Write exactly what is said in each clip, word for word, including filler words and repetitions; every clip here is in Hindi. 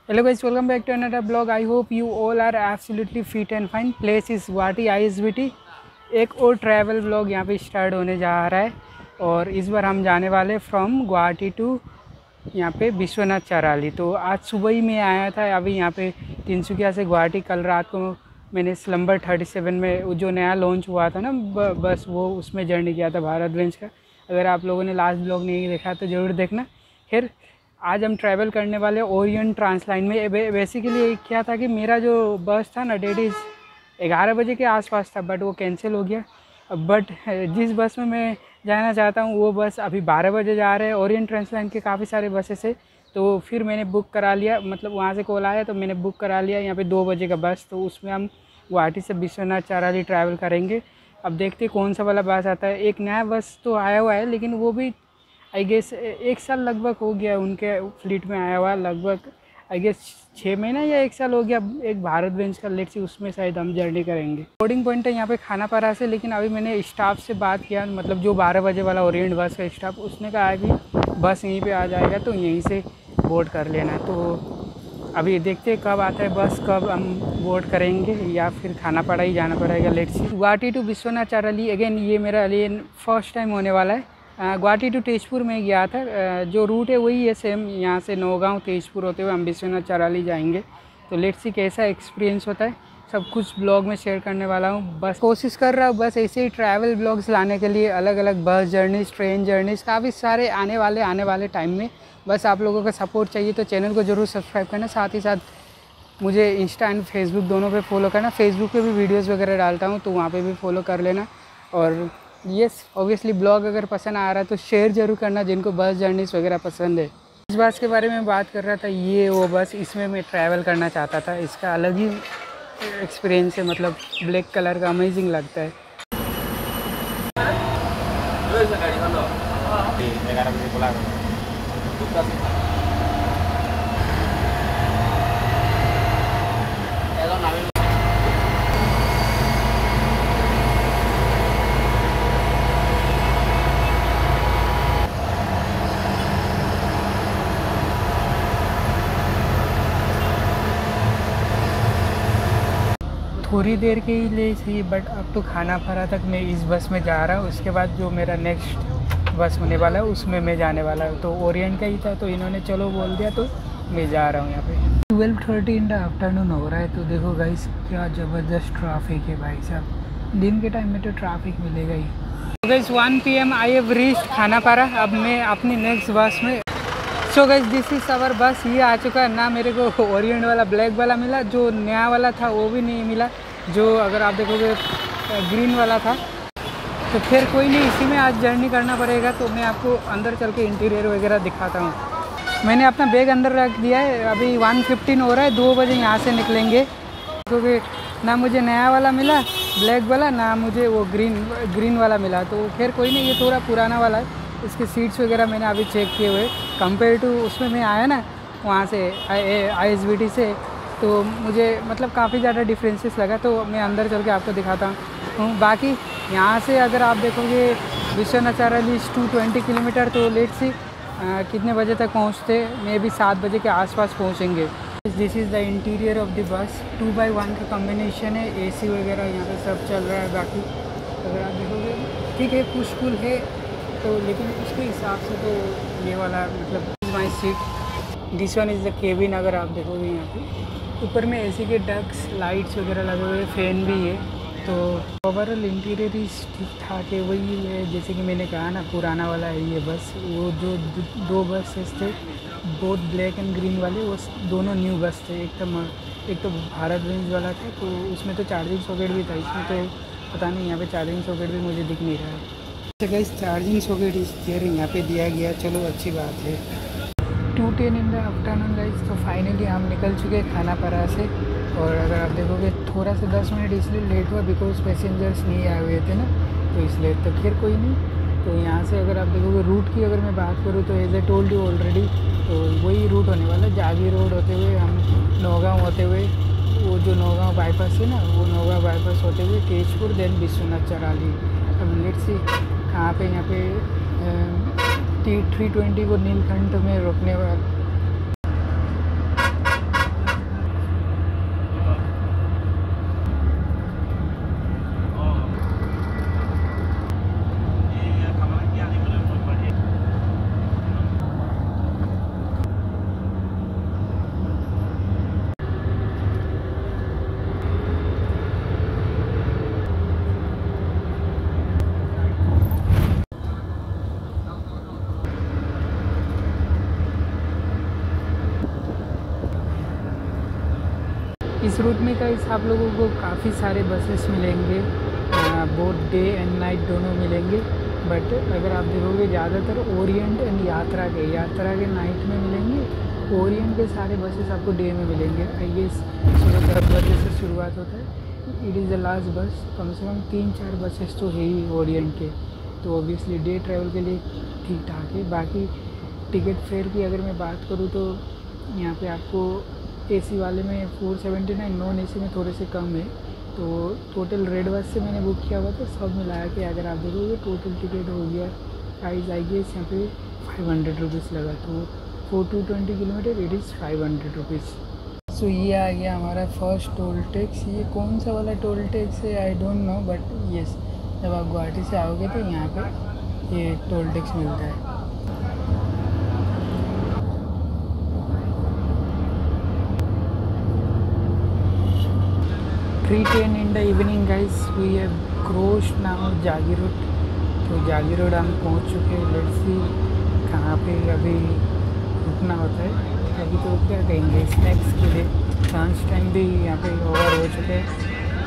Hello guys, welcome back to another blog. I hope you all are absolutely fit and fine. Place is Guwahati I S B T. एक और ट्रैवल ब्लॉग यहाँ पे स्टार्ट होने जा रहा है और इस बार हम जाने वाले फ्रॉम गुवाहाटी टू यहाँ पे विश्वनाथ चराली। तो आज सुबह ही मैं आया था अभी यहाँ पे तिनसुकिया से गुवाहाटी। कल रात को मैंने स्लम्बर थर्टी सेवन में जो नया लॉन्च हुआ था ना बस, वो उसमें जर्नी किया था भारतवेंज का। अगर आप लोगों ने लास्ट ब्लॉग नहीं देखा तो ज़रूर देखना। फिर आज हम ट्रैवल करने वाले ओरिएंट ट्रांस लाइन में। बेसिकली क्या था कि मेरा जो बस था ना डेट इज़ ग्यारह बजे के आसपास था, बट वो कैंसिल हो गया। बट जिस बस में मैं जाना चाहता हूँ वो बस अभी बारह बजे जा रहे हैं। ओरिएंट ट्रांस लाइन के काफ़ी सारे बसेस है, तो फिर मैंने बुक करा लिया, मतलब वहाँ से कॉल आया तो मैंने बुक करा लिया यहाँ पे दो बजे का बस। तो उसमें हम गुवाहाटी से विश्वनाथ चराली ट्रैवल करेंगे। अब देखते कौन सा वाला बस आता है। एक नया बस तो आया हुआ है, लेकिन वो भी आई गेस एक साल लगभग हो गया उनके फ्लीट में आया हुआ, लगभग आई गेस छः महीना या एक साल हो गया। एक भारतवेंज का लेट सी उसमें शायद हम जर्नी करेंगे। बोर्डिंग पॉइंट है यहाँ पे खानापारा से, लेकिन अभी मैंने स्टाफ से बात किया, मतलब जो बारह बजे वाला ओरिएंट बस का स्टाफ, उसने कहा है कि बस यहीं पे आ जाएगा तो यहीं से बोर्ड कर लेना। तो अभी देखते कब आता है बस, कब हम बोर्ड करेंगे या फिर खानापारा ही जाना पड़ेगा। Let's see Guwahati to Biswanath Chariali again ये मेरा लिए फर्स्ट टाइम होने वाला है। गुवाहाटी टू तेजपुर में गया था, जो रूट है वही है सेम। यहाँ से नौगांव तेजपुर होते हुए हम विश्वनाथ चराली जाएंगे। तो लेट्स सी कैसा एक्सपीरियंस होता है, सब कुछ ब्लॉग में शेयर करने वाला हूँ। बस कोशिश कर रहा हूँ बस ऐसे ही ट्रैवल ब्लॉग्स लाने के लिए, अलग अलग बस जर्नीज़, ट्रेन जर्नीज़ काफ़ी सारे आने वाले आने वाले टाइम में। बस आप लोगों का सपोर्ट चाहिए, तो चैनल को ज़रूर सब्सक्राइब करना। साथ ही साथ मुझे इंस्टा एंड फेसबुक दोनों पे फॉलो करना। फेसबुक पे भी वीडियोस वगैरह डालता हूँ, तो वहाँ पे भी फॉलो कर लेना। और यस ऑब्वियसली ब्लॉग अगर पसंद आ रहा है तो शेयर ज़रूर करना जिनको बस जर्नीज़ वगैरह पसंद है। इस बस के बारे में बात कर रहा था, ये वो बस, इसमें मैं ट्रैवल करना चाहता था। इसका अलग ही एक्सपीरियंस है, मतलब ब्लैक कलर का अमेजिंग लगता है। थोड़ी देर के ही लिए थी, बट अब तो खानापारा तक मैं इस बस में जा रहा हूँ। उसके बाद जो मेरा नेक्स्ट बस होने वाला है उसमें मैं जाने वाला हूँ। तो ओरिएंट का ही था, तो इन्होंने चलो बोल दिया, तो मैं जा रहा हूँ यहाँ पे। Twelve thirty in the afternoon हो रहा है, तो देखो गाइस क्या ज़बरदस्त ट्रैफिक है भाई साहब। दिन के टाइम में तो ट्रैफिक मिलेगा ही। तो guys one P M I have reached Khanapara. अब मैं अपनी नेक्स्ट बस में। So guys this is our bus. ये आ चुका है ना। मेरे को ओरिएंट वाला ब्लैक वाला मिला, जो नया वाला था वो भी नहीं मिला, जो अगर आप देखोगे ग्रीन वाला था। तो फिर कोई नहीं, इसी में आज जर्नी करना पड़ेगा। तो मैं आपको अंदर चल के इंटीरियर वगैरह दिखाता हूँ। मैंने अपना बैग अंदर रख दिया है। अभी वन फिफ्टीन हो रहा है, दो बजे यहाँ से निकलेंगे। क्योंकि ना मुझे नया वाला मिला ब्लैक वाला, ना मुझे वो ग्रीन ग्रीन वाला मिला। तो फिर कोई नहीं, ये थोड़ा पुराना वाला है। इसके सीट्स वगैरह मैंने अभी चेक किए हुए, कंपेयर टू उसमें मैं आया ना वहाँ से आई एस बी टी से, तो मुझे मतलब काफ़ी ज़्यादा डिफरेंसेस लगा। तो मैं अंदर चल के आपको दिखाता हूँ। बाकी यहाँ से अगर आप देखोगे Biswanath Chariali two twenty kilometer, तो लेट सी कितने बजे तक पहुँचते, मे भी सात बजे के आसपास पहुँचेंगे। This is the interior of the bus. Two by one का कॉम्बिनेशन है, ए सी वगैरह यहाँ पे सब चल रहा है। बाकी अगर आप देखोगे ठीक है, पुश पुल है तो, लेकिन उसके हिसाब से तो ये वाला मतलब my seat. This one is the cabin. अगर आप देखोगे यहाँ पे ऊपर में एसी के डक्स, लाइट्स वगैरह लगे हुए, फैन भी है। तो ओवरऑल इंटीरियर ही ठीक ठाक है, वही है जैसे कि मैंने कहा ना, पुराना वाला है ये बस। वो जो दो बसेस थे बोथ ब्लैक एंड ग्रीन वाले, वो दोनों न्यू बस थे। एक तो एक तो भारतवेंज वाला था, तो उसमें तो चार्जिंग सॉकेट भी था, इसमें तो पता नहीं यहाँ पे चार्जिंग सॉकेट भी मुझे दिख नहीं रहा है। तो गाइस चार्जिंग सॉकेट इस देर यहाँ पे दिया गया, चलो अच्छी बात है। Two ten in the afternoon guys, तो फाइनली हम निकल चुके हैं खानापारा से। और अगर आप देखोगे थोड़ा सा दस मिनट इसलिए लेट हुआ बिकॉज पैसेंजर्स नहीं आए हुए थे ना, तो इसलिए। तो फिर कोई नहीं। तो यहाँ से अगर आप देखोगे रूट की अगर मैं बात करूँ तो as I told you already, तो वही रूट होने वाला। जागी रोड होते हुए हम नौगांव होते हुए, वो जो नौगांव बाईपास है ना, वो नौगांव बाईपास होते हुए तेजपुर, देन विश्वनाथ चराली। अब लेट्स सी कहाँ पे यहाँ पे टी थ्री ट्वेंटी को नीलकंठ में रोकने वाला। इस रूट में गाइस आप लोगों को काफ़ी सारे बसेस मिलेंगे, बोथ डे एंड नाइट दोनों मिलेंगे। बट अगर आप देखोगे ज़्यादातर ओरिएंट एंड यात्रा के यात्रा के नाइट में मिलेंगे, ओरिएंट के सारे बसेस आपको डे में मिलेंगे। आई गेस सुबह दस बजे से शुरुआत होता है, इट इज़ द लास्ट बस। कम से कम तीन चार बसेस तो है ही ओरिएंट के, तो ऑब्वियसली डे ट्रैवल के लिए ठीक ठाक है। बाकी टिकट फेयर की अगर मैं बात करूँ तो यहाँ पे आपको एसी वाले में four seventy nine, non AC में थोड़े से कम है। तो टोटल रेड बस से मैंने बुक किया हुआ था, सब मिला के अगर आप देखोगे टोटल टिकट हो गया प्राइस आई गेस यहाँ पे फाइव हंड्रेड रुपीज़ लगा। तो for two twenty kilometre it is five hundred rupees. So ये आ गया हमारा फर्स्ट टोल टैक्स। ये कौन सा वाला टोल टैक्स है I don't know, but yes जब आप गुवाहाटी से आओगे तो यहाँ पे ये टोल टैक्स मिलता है। Three ten in the evening guys we have crossed now Jagiroad. तो जागीरोड हम पहुँच चुके हैं। लेट्स सी कहाँ पे अभी रुकना होता है। अभी तो क्या कहेंगे, स्नैक्स के लिए लंच टाइम भी यहाँ पे ओवर हो चुके हैं।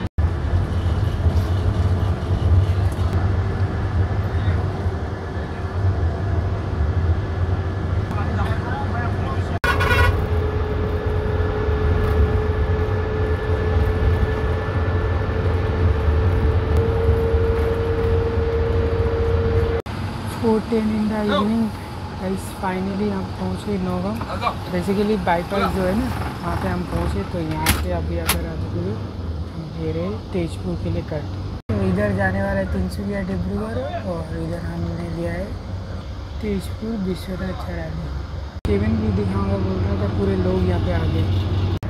Four ten in the evening guys finally हम पहुँचे नौगांव। बेसिकली बाईपास जो है ना वहाँ पे हम पहुँचे। तो यहाँ से अभी अगर आप देखोगे हम दे रहे तेजपुर के लिए कट। तो इधर जाने वाला है तिनसुकिया डिब्रूगढ़, और इधर हमने लिया है तेजपुर विश्वनाथ चौराली। केविन भी दिखाऊंगा बोल रहा था, पूरे लोग यहाँ पे आ गए।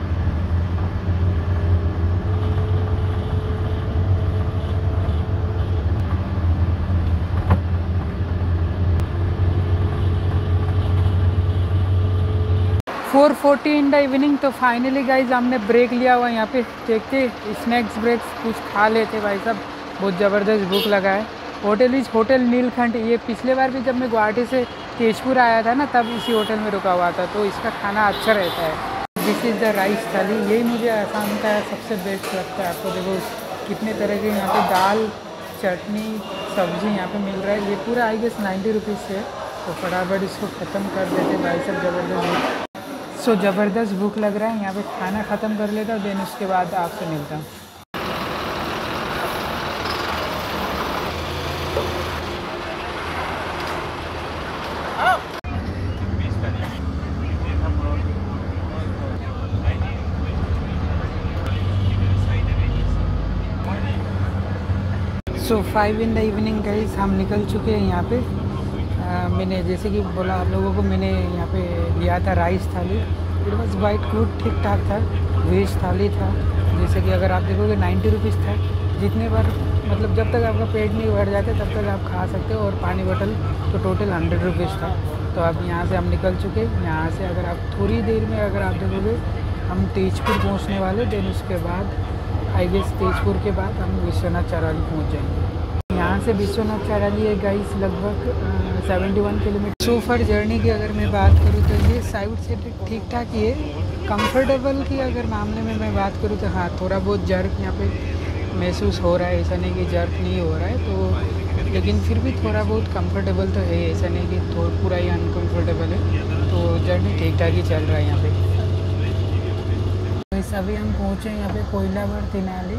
Four forty in the evening. तो फाइनली गाइज हमने ब्रेक लिया हुआ यहाँ पे, देखते स्नैक्स ब्रेक्स कुछ खा लेते भाई साहब, बहुत ज़बरदस्त भूख लगा है। Hotel is hotel Neelkhand. ये पिछले बार भी जब मैं गुवाहाटी से तेजपुर आया था ना तब इसी होटल में रुका हुआ था, तो इसका खाना अच्छा रहता है। दिस इज़ द राइस थाली, यही मुझे आसाम का सबसे बेस्ट लगता है। आपको देखो कितने तरह के यहाँ पे दाल, चटनी, सब्ज़ी यहाँ पे मिल रहा है। ये पूरा आई गेस नाइन्टी रुपीज़ से, तो फटाफट इसको ख़त्म कर देते भाई साहब, ज़बरदस्त। सो so, ज़बरदस्त भूख लग रहा है, यहाँ पे खाना ख़त्म कर लेता हूँ, देन उसके बाद आपसे मिलता हूँ। So five in the evening guys हम निकल चुके हैं यहाँ पे। आ, मैंने जैसे कि बोला आप लोगों को, मैंने यहाँ पे लिया था राइस थाली। इट वॉज वाइट गुड, ठीक ठाक था। वेज थाली था, जैसे कि अगर आप देखोगे नाइन्टी रुपीज़ था। जितने बार मतलब जब तक आपका पेट नहीं भर जाते तब तक आप खा सकते हो। और पानी बोतल तो टोटल हंड्रेड रुपीज़ था। तो अब यहाँ से हम निकल चुके। यहाँ से अगर आप थोड़ी देर में अगर आप देखोगे हम तेजपुर पहुँचने वाले, देन उसके बाद आई गेस तेजपुर के बाद हम विश्वनाथ चौराली पहुँच जाएंगे। यहाँ से विश्वनाथ चौराली है गाइस लगभग seventy one kilometer. So for journey की अगर मैं बात करूँ तो ये साइड से ठीक ठाक ही है। कंफर्टेबल की अगर मामले में मैं बात करूँ तो हाँ, थोड़ा बहुत जर्क यहाँ पे महसूस हो रहा है, ऐसा नहीं कि जर्क नहीं हो रहा है तो, लेकिन फिर भी थोड़ा बहुत कंफर्टेबल तो है, ऐसा नहीं कि थोड़ा पूरा ही अनकम्फर्टेबल है। तो जर्नी ठीक ठाक ही चल रहा है यहाँ पे। अभी हम पहुँचे यहाँ पे Koliabor Tiniali.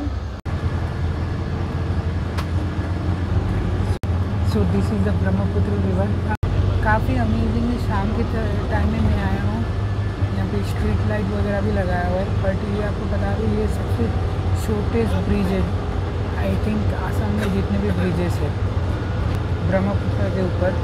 So this is the Brahmaputra river. काफ़ी अमेजिंग है। शाम के टाइम में मैं आया हूँ, यहाँ पे स्ट्रीट लाइट वगैरह भी लगाया हुआ है। बट ये आपको बता दूँ ये सबसे शॉर्टेस्ट ब्रिज है आई थिंक आसाम में जितने भी ब्रिजेस है ब्रह्मपुत्र के ऊपर।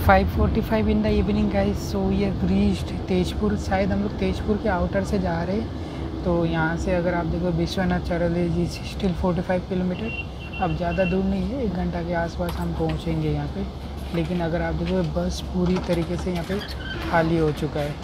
Five forty five in the evening guys, so ये रीच्ड तेजपुर। शायद हम लोग तेजपुर के आउटर से जा रहे हैं। तो यहाँ से अगर आप देखो विश्वनाथ चैरली जी स्टिल फोर्टी फाइव किलोमीटर, अब ज़्यादा दूर नहीं है, एक घंटा के आसपास हम पहुँचेंगे यहाँ पे। लेकिन अगर आप देखो बस पूरी तरीके से यहाँ पे खाली हो चुका है।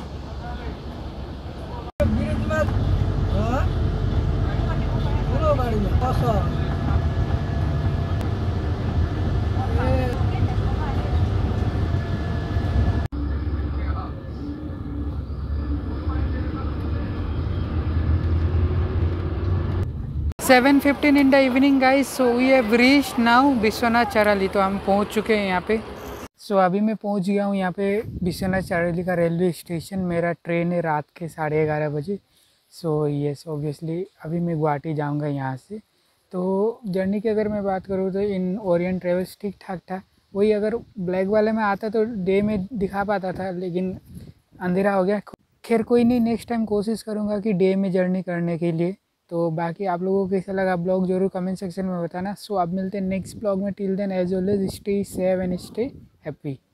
Seven fifteen in the evening guys, so we have reached now Biswanath Chariali. तो हम पहुंच चुके हैं यहाँ पे। सो so, अभी मैं पहुंच गया हूँ यहाँ पे विश्वनाथ चैरली का रेलवे स्टेशन। मेरा ट्रेन है रात के साढ़े ग्यारह बजे। सो यस ऑब्वियसली अभी मैं गुवाहाटी जाऊँगा यहाँ से। तो जर्नी की अगर मैं बात करूँ तो इन ओरिएंट ट्रेवल्स ठीक ठाक था। वही अगर ब्लैक वाले में आता तो डे में दिखा पाता था, लेकिन अंधेरा हो गया। खैर कोई नहीं, नेक्स्ट टाइम कोशिश करूँगा कि डे में जर्नी करने के लिए। तो बाकी आप लोगों को कैसा लगा ब्लॉग जरूर कमेंट सेक्शन में बताना। सो आप मिलते हैं नेक्स्ट ब्लॉग में। Till then as always stay safe and stay happy.